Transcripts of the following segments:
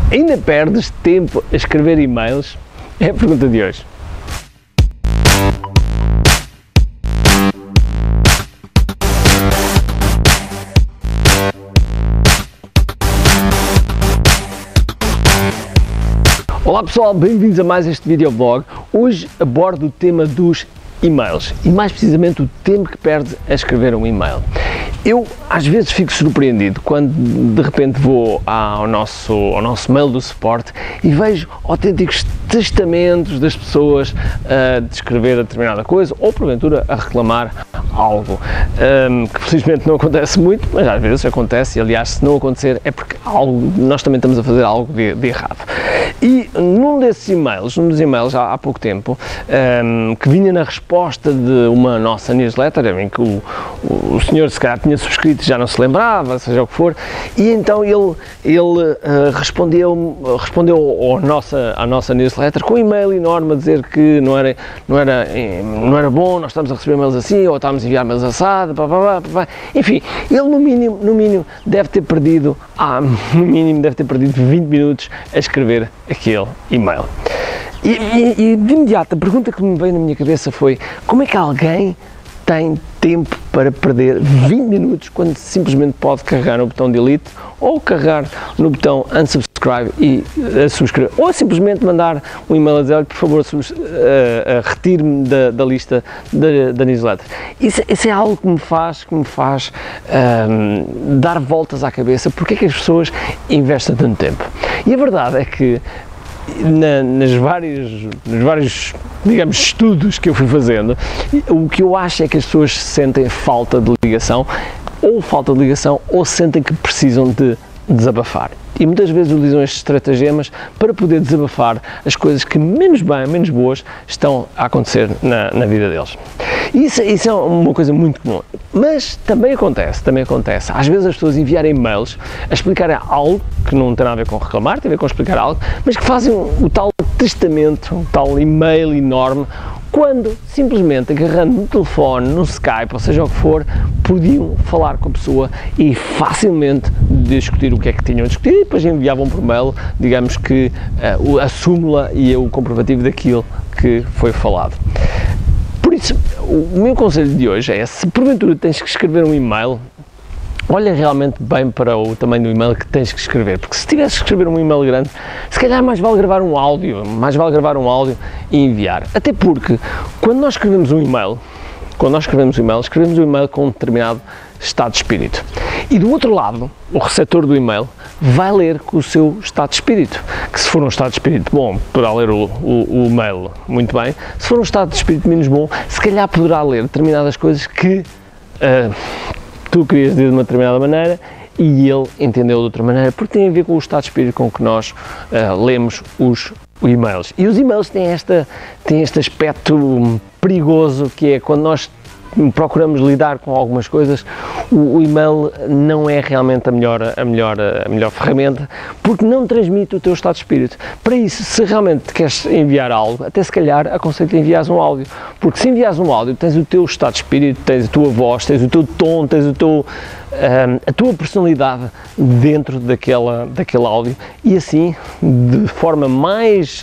Ainda perdes tempo a escrever e-mails? É a pergunta de hoje. Olá pessoal, bem-vindos a mais este videoblog. Hoje abordo o tema dos e-mails e mais precisamente o tempo que perdes a escrever um e-mail. Eu às vezes fico surpreendido quando de repente vou ao nosso mail do suporte e vejo autênticos testamentos das pessoas a descrever determinada coisa ou porventura a reclamar algo, que felizmente não acontece muito, mas às vezes acontece e aliás se não acontecer é porque nós também estamos a fazer algo de errado. E num dos e-mails há pouco tempo, que vinha na resposta de uma nossa newsletter, em que o senhor se calhar tinha subscrito e já não se lembrava, seja o que for, e então ele respondeu à nossa newsletter com um e-mail enorme a dizer que não era bom, nós estamos a receber e-mails assim, ou estamos a enviar e-mails assado, enfim, ele no mínimo deve ter perdido 20 minutos a escrever aquele e-mail. E de imediato a pergunta que me veio na minha cabeça foi: como é que alguém tem tempo para perder 20 minutos quando simplesmente pode carregar no botão delete ou carregar no botão unsubscribe e subscrever, ou simplesmente mandar um e-mail a dizer: por favor, retire-me da lista da newsletter. Isso é algo que me faz dar voltas à cabeça. Porque é que as pessoas investem tanto tempo? E a verdade é que nos vários, digamos, estudos que eu fui fazendo, o que eu acho é que as pessoas sentem falta de ligação ou sentem que precisam de desabafar. E muitas vezes utilizam estes estratagemas para poder desabafar as coisas que menos boas estão a acontecer na vida deles. Isso é uma coisa muito comum, mas também acontece, às vezes as pessoas enviarem e-mails a explicarem algo que não tem nada a ver com reclamar, tem a ver com explicar algo, mas que fazem o tal testamento, o tal e-mail enorme, quando simplesmente agarrando no telefone, no Skype, ou seja o que for, podiam falar com a pessoa e facilmente discutir o que é que tinham a discutir e depois enviavam por mail, digamos que a súmula e o comprovativo daquilo que foi falado. Por isso, o meu conselho de hoje é: se porventura tens que escrever um e-mail, olha realmente bem para o tamanho do e-mail que tens que escrever, porque se tivesse que escrever um e-mail grande, se calhar mais vale gravar um áudio e enviar. Até porque, quando nós escrevemos um e-mail, escrevemos um e-mail com um determinado estado de espírito. E do outro lado, o receptor do e-mail vai ler com o seu estado de espírito, que se for um estado de espírito bom, poderá ler o e-mail muito bem. Se for um estado de espírito menos bom, se calhar poderá ler determinadas coisas que tu querias dizer de uma determinada maneira e ele entendeu de outra maneira, porque tem a ver com o estado de espírito com que nós lemos os e-mails. E os e-mails têm este aspecto perigoso, que é quando nós procuramos lidar com algumas coisas, o e-mail não é realmente a melhor ferramenta, porque não transmite o teu estado de espírito. Para isso, se realmente queres enviar algo, até se calhar aconselho-te a enviares um áudio, porque se enviares um áudio, tens o teu estado de espírito, tens a tua voz, tens o teu tom, tens a tua personalidade dentro daquele áudio, e assim, de forma mais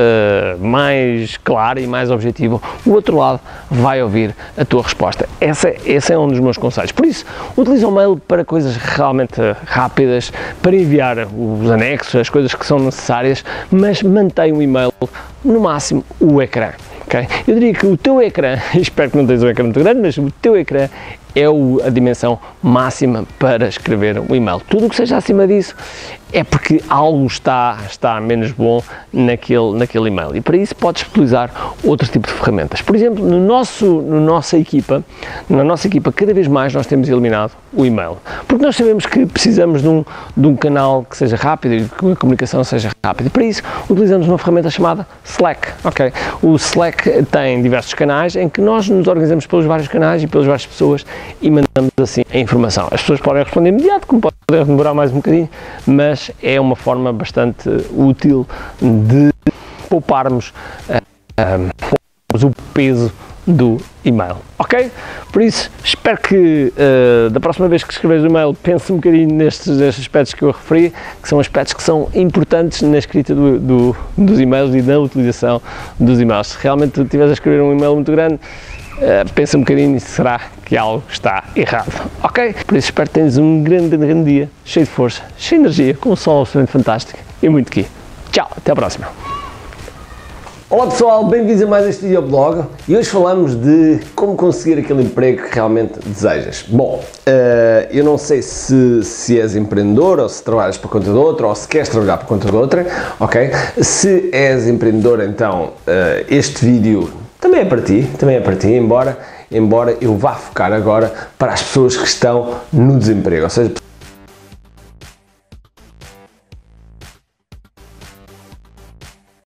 clara e mais objetiva, o outro lado vai ouvir a tua resposta. Esse é um dos meus conselhos. Por isso, utiliza o mail para coisas realmente rápidas, para enviar os anexos, as coisas que são necessárias, mas mantém o e-mail, no máximo, o ecrã. Okay? Eu diria que o teu ecrã, espero que não tenhas um ecrã muito grande, mas o teu ecrã é a dimensão máxima para escrever um e-mail. Tudo o que seja acima disso é porque algo está menos bom naquele e-mail, e para isso podes utilizar outro tipo de ferramentas. Por exemplo, na nossa equipa, cada vez mais nós temos eliminado o e-mail, porque nós sabemos que precisamos de um canal que seja rápido e que a comunicação seja rápida. Para isso, utilizamos uma ferramenta chamada Slack. Okay? O Slack tem diversos canais em que nós nos organizamos pelos vários canais e pelas várias pessoas e mandamos assim a informação. As pessoas podem responder imediato, como pode demorar mais um bocadinho, mas é uma forma bastante útil de pouparmos o peso do e-mail, ok? Por isso, espero que da próxima vez que escreveres o e-mail pense um bocadinho nestes aspectos que eu referi, que são aspectos que são importantes na escrita dos e-mails e na utilização dos e-mails. Se realmente estiveres a escrever um e-mail muito grande, pensa um bocadinho, será que algo está errado, ok? Por isso espero que tenhas um grande dia, cheio de força, cheio de energia, com um sol absolutamente fantástico e muito aqui. Tchau, até à próxima! Olá pessoal, bem-vindos a mais este videoblog e hoje falamos de como conseguir aquele emprego que realmente desejas. Bom, eu não sei se és empreendedor ou se trabalhas para conta de outra ou se queres trabalhar para conta de outra, ok? Se és empreendedor, então este vídeo também é para ti, embora eu vá focar agora para as pessoas que estão no desemprego, ou seja,